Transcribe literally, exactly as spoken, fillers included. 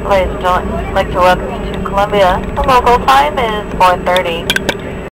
Flight I'd like to welcome you to Columbia. The local time is four thirty.